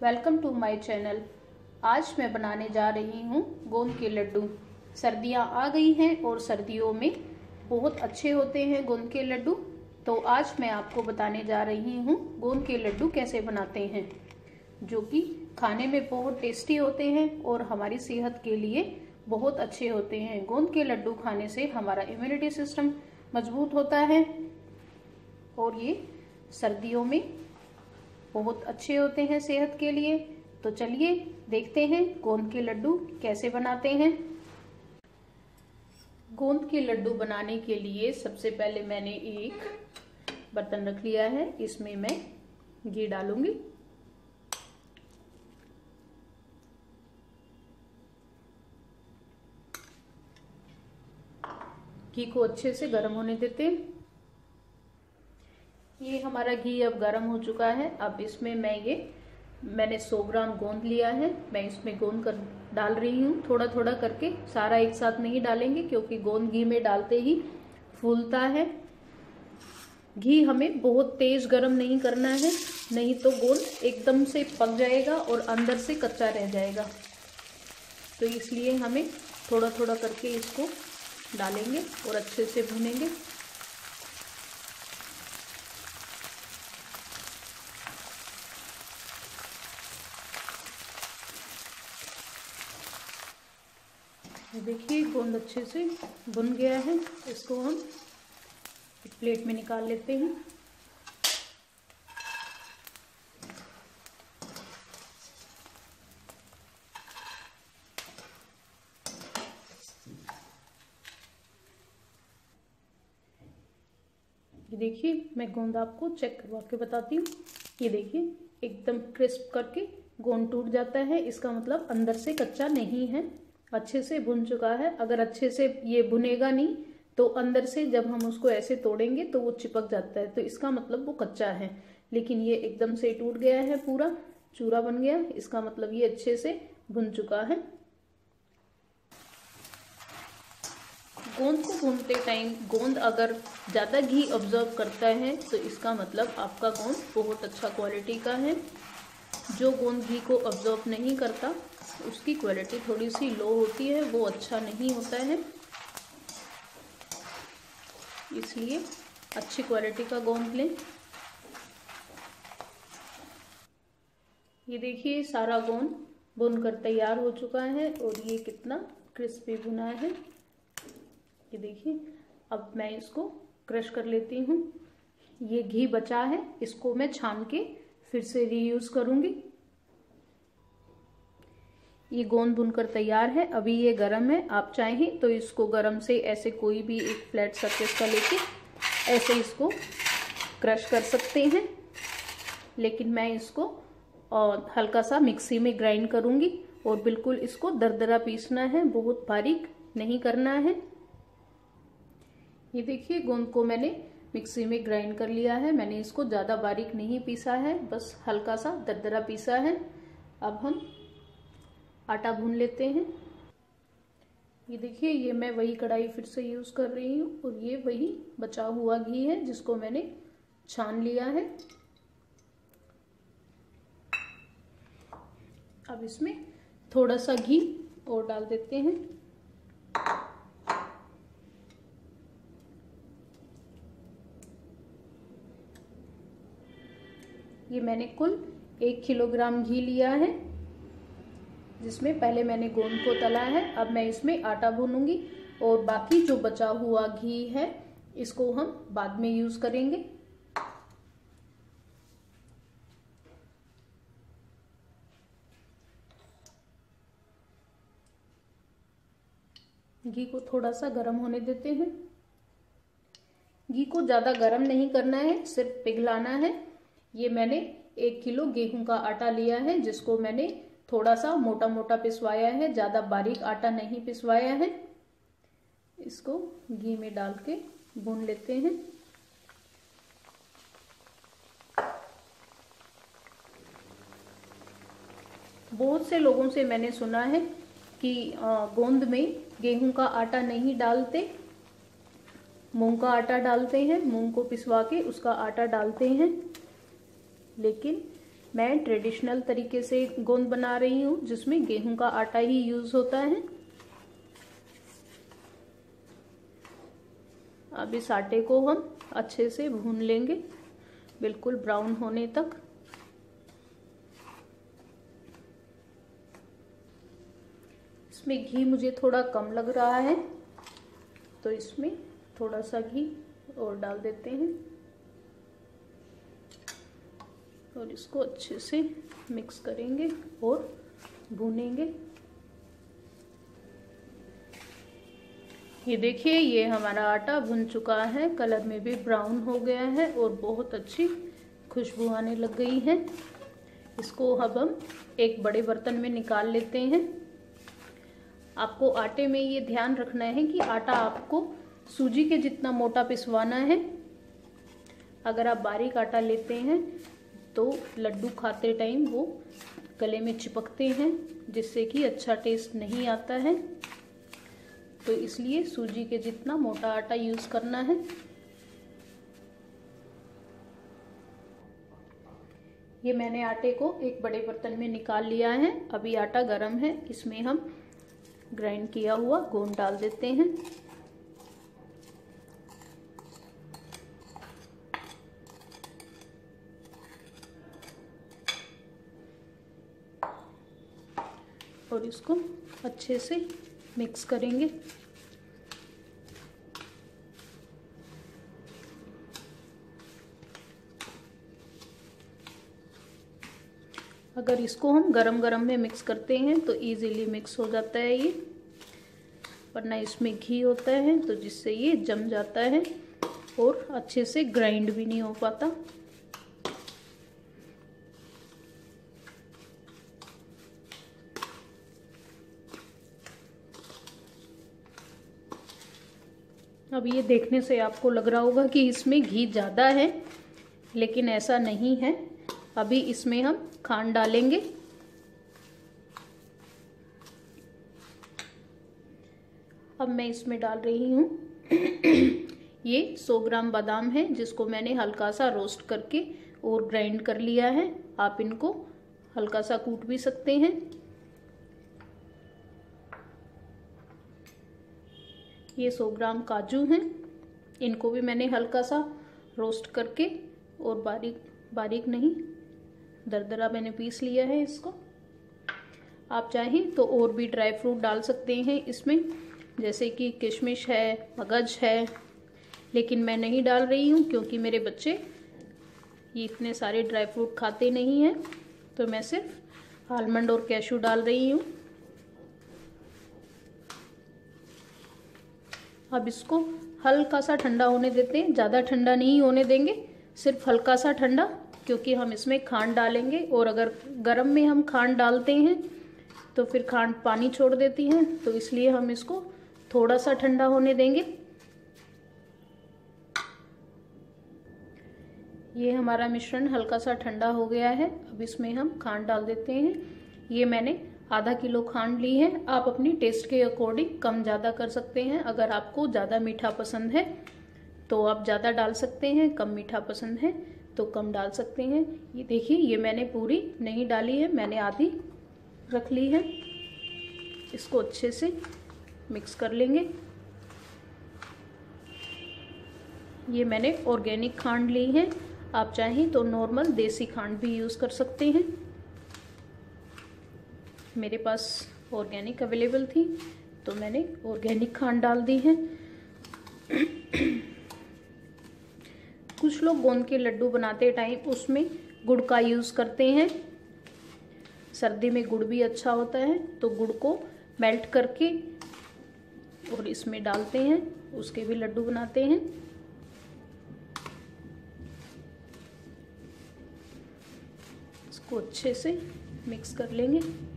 Welcome to my channel. आज मैं बनाने जा रही हूँ गोंद के लड्डू। सर्दियाँ आ गई हैं और सर्दियों में बहुत अच्छे होते हैं गोंद के लड्डू। तो आज मैं आपको बताने जा रही हूँ गोंद के लड्डू कैसे बनाते हैं, जो कि खाने में बहुत टेस्टी होते हैं और हमारी सेहत के लिए बहुत अच्छे होते हैं। गोंद के लड्डू खाने से हमारा इम्यूनिटी सिस्टम मजबूत होता है और ये सर्दियों में बहुत अच्छे होते हैं सेहत के लिए। तो चलिए देखते हैं गोंद के लड्डू कैसे बनाते हैं। गोंद के लड्डू बनाने के लिए सबसे पहले मैंने एक बर्तन रख लिया है। इसमें मैं घी डालूंगी। घी को अच्छे से गर्म होने देते हैं। ये हमारा घी अब गर्म हो चुका है। अब इसमें मैंने 100 ग्राम गोंद लिया है। मैं इसमें गोंद डाल रही हूँ थोड़ा थोड़ा करके, सारा एक साथ नहीं डालेंगे क्योंकि गोंद घी में डालते ही फूलता है। घी हमें बहुत तेज गर्म नहीं करना है, नहीं तो गोंद एकदम से पक जाएगा और अंदर से कच्चा रह जाएगा। तो इसलिए हमें थोड़ा थोड़ा करके इसको डालेंगे और अच्छे से भूनेंगे। देखिए गोंद अच्छे से भुन गया है। इसको हम एक प्लेट में निकाल लेते हैं। ये देखिए, मैं गोंद आपको चेक करवा के बताती हूँ। ये देखिए एकदम क्रिस्प करके गोंद टूट जाता है। इसका मतलब अंदर से कच्चा नहीं है, अच्छे से भुन चुका है। अगर अच्छे से ये भुनेगा नहीं तो अंदर से जब हम उसको ऐसे तोड़ेंगे तो वो चिपक जाता है, तो इसका मतलब वो कच्चा है। लेकिन ये एकदम से टूट गया है, पूरा चूरा बन गया, इसका मतलब ये अच्छे से भुन चुका है। गोंद को भूनते टाइम गोंद अगर ज़्यादा घी ऑब्जर्व करता है तो इसका मतलब आपका गोंद बहुत अच्छा क्वालिटी का है। जो गोंद घी को ऑब्जर्व नहीं करता उसकी क्वालिटी थोड़ी सी लो होती है, वो अच्छा नहीं होता है। इसलिए अच्छी क्वालिटी का गोंद लें। ये देखिए सारा गोंद भुनकर तैयार हो चुका है और ये कितना क्रिस्पी भुना है। ये देखिए, अब मैं इसको क्रश कर लेती हूँ। ये घी बचा है, इसको मैं छान के फिर से रीयूज करूंगी। ये गोंद भुनकर तैयार है। अभी ये गरम है, आप चाहें तो इसको गरम से ऐसे कोई भी एक फ्लैट सरफेस का लेके ऐसे इसको क्रश कर सकते हैं, लेकिन मैं इसको हल्का सा मिक्सी में ग्राइंड करूंगी और बिल्कुल इसको दरदरा पीसना है, बहुत बारीक नहीं करना है। ये देखिए गोंद को मैंने मिक्सी में ग्राइंड कर लिया है। मैंने इसको ज्यादा बारीक नहीं पीसा है, बस हल्का सा दरदरा पीसा है। अब हम आटा भून लेते हैं। ये देखिए, ये मैं वही कढ़ाई फिर से यूज कर रही हूँ और ये वही बचा हुआ घी है जिसको मैंने छान लिया है। अब इसमें थोड़ा सा घी और डाल देते हैं। ये मैंने कुल 1 किलोग्राम घी लिया है, जिसमें पहले मैंने गोंद को तला है। अब मैं इसमें आटा भूनूंगी और बाकी जो बचा हुआ घी है इसको हम बाद में यूज करेंगे। घी को थोड़ा सा गर्म होने देते हैं। घी को ज्यादा गर्म नहीं करना है, सिर्फ पिघलाना है। ये मैंने 1 किलो गेहूं का आटा लिया है, जिसको मैंने थोड़ा सा मोटा मोटा पिसवाया है, ज्यादा बारीक आटा नहीं पिसवाया है। इसको घी में डाल के भून लेते हैं। बहुत से लोगों से मैंने सुना है कि गोंद में गेहूं का आटा नहीं डालते, मूंग का आटा डालते हैं, मूंग को पिसवा के उसका आटा डालते हैं। लेकिन मैं ट्रेडिशनल तरीके से गोंद बना रही हूँ जिसमें गेहूं का आटा ही यूज होता है। अब इस आटे को हम अच्छे से भून लेंगे बिल्कुल ब्राउन होने तक। इसमें घी मुझे थोड़ा कम लग रहा है तो इसमें थोड़ा सा घी और डाल देते हैं और इसको अच्छे से मिक्स करेंगे और भूनेंगे। ये देखिए, ये हमारा आटा भुन चुका है, कलर में भी ब्राउन हो गया है और बहुत अच्छी खुशबू आने लग गई है। इसको अब हम एक बड़े बर्तन में निकाल लेते हैं। आपको आटे में ये ध्यान रखना है कि आटा आपको सूजी के जितना मोटा पिसवाना है। अगर आप बारीक आटा लेते हैं तो लड्डू खाते टाइम वो गले में चिपकते हैं जिससे कि अच्छा टेस्ट नहीं आता है। तो इसलिए सूजी के जितना मोटा आटा यूज करना है। ये मैंने आटे को एक बड़े बर्तन में निकाल लिया है। अभी आटा गरम है, इसमें हम ग्राइंड किया हुआ गोंद डाल देते हैं। और इसको अच्छे से मिक्स करेंगे। अगर इसको हम गरम गरम में मिक्स करते हैं तो इजीली मिक्स हो जाता है ये, वरना इसमें घी होता है तो जिससे ये जम जाता है और अच्छे से ग्राइंड भी नहीं हो पाता। अब ये देखने से आपको लग रहा होगा कि इसमें घी ज़्यादा है, लेकिन ऐसा नहीं है। अभी इसमें हम खांड डालेंगे। अब मैं इसमें डाल रही हूँ ये 100 ग्राम बादाम है जिसको मैंने हल्का सा रोस्ट करके और ग्राइंड कर लिया है। आप इनको हल्का सा कूट भी सकते हैं। ये 100 ग्राम काजू हैं, इनको भी मैंने हल्का सा रोस्ट करके और बारीक नहीं दरदरा मैंने पीस लिया है इसको। आप चाहें तो और भी ड्राई फ्रूट डाल सकते हैं इसमें, जैसे कि किशमिश है, मगज है, लेकिन मैं नहीं डाल रही हूँ क्योंकि मेरे बच्चे ये इतने सारे ड्राई फ्रूट खाते नहीं हैं। तो मैं सिर्फ आलमंड और कैशू डाल रही हूँ। अब इसको हल्का सा ठंडा होने देते हैं, ज़्यादा ठंडा नहीं होने देंगे, सिर्फ हल्का सा ठंडा, क्योंकि हम इसमें खांड डालेंगे और अगर गरम में हम खांड डालते हैं तो फिर खांड पानी छोड़ देती है, तो इसलिए हम इसको थोड़ा सा ठंडा होने देंगे। ये हमारा मिश्रण हल्का सा ठंडा हो गया है। अब इसमें हम खांड डाल देते हैं। ये मैंने आधा किलो खांड ली है। आप अपनी टेस्ट के अकॉर्डिंग कम ज़्यादा कर सकते हैं। अगर आपको ज़्यादा मीठा पसंद है तो आप ज़्यादा डाल सकते हैं, कम मीठा पसंद है तो कम डाल सकते हैं। ये देखिए, ये मैंने पूरी नहीं डाली है, मैंने आधी रख ली है। इसको अच्छे से मिक्स कर लेंगे। ये मैंने ऑर्गेनिक खांड ली है, आप चाहें तो नॉर्मल देसी खांड भी यूज़ कर सकते हैं। मेरे पास ऑर्गेनिक अवेलेबल थी तो मैंने ऑर्गेनिक खांड डाल दी है। कुछ लोग गोंद के लड्डू बनाते टाइम उसमें गुड़ का यूज़ करते हैं। सर्दी में गुड़ भी अच्छा होता है, तो गुड़ को मेल्ट करके और इसमें डालते हैं, उसके भी लड्डू बनाते हैं। इसको अच्छे से मिक्स कर लेंगे।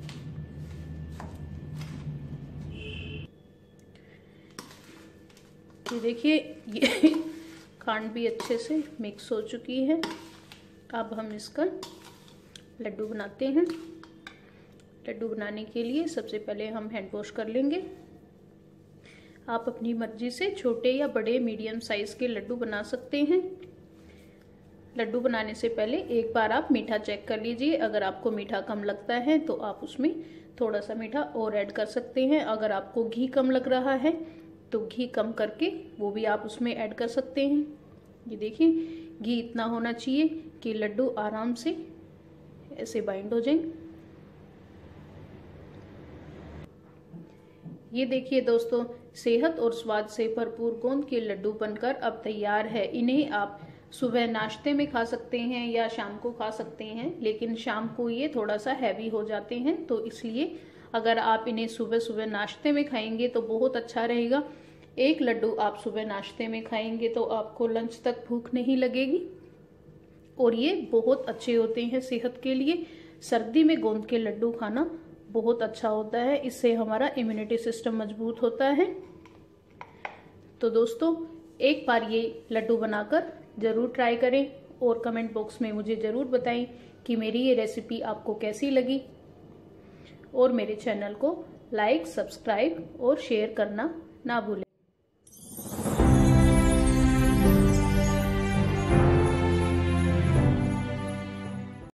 ये देखिए, ये खांड भी अच्छे से मिक्स हो चुकी है। अब हम इसका लड्डू बनाते हैं। लड्डू बनाने के लिए सबसे पहले हम हैंड वॉश कर लेंगे। आप अपनी मर्जी से छोटे या बड़े मीडियम साइज के लड्डू बना सकते हैं। लड्डू बनाने से पहले एक बार आप मीठा चेक कर लीजिए। अगर आपको मीठा कम लगता है तो आप उसमें थोड़ा सा मीठा और ऐड कर सकते हैं। अगर आपको घी कम लग रहा है तो घी कम करके वो भी आप उसमें ऐड कर सकते हैं। ये देखिए घी इतना होना चाहिए कि लड्डू आराम से ऐसे बाइंड हो जाए। ये देखिए दोस्तों, सेहत और स्वाद से भरपूर गोंद के लड्डू बनकर अब तैयार है। इन्हें आप सुबह नाश्ते में खा सकते हैं या शाम को खा सकते हैं, लेकिन शाम को ये थोड़ा सा हैवी हो जाते हैं, तो इसलिए अगर आप इन्हें सुबह सुबह नाश्ते में खाएंगे तो बहुत अच्छा रहेगा। एक लड्डू आप सुबह नाश्ते में खाएंगे तो आपको लंच तक भूख नहीं लगेगी और ये बहुत अच्छे होते हैं सेहत के लिए। सर्दी में गोंद के लड्डू खाना बहुत अच्छा होता है, इससे हमारा इम्यूनिटी सिस्टम मजबूत होता है। तो दोस्तों, एक बार ये लड्डू बनाकर जरूर ट्राई करें और कमेंट बॉक्स में मुझे जरूर बताएं कि मेरी ये रेसिपी आपको कैसी लगी। और मेरे चैनल को लाइक, सब्सक्राइब और शेयर करना ना भूलें।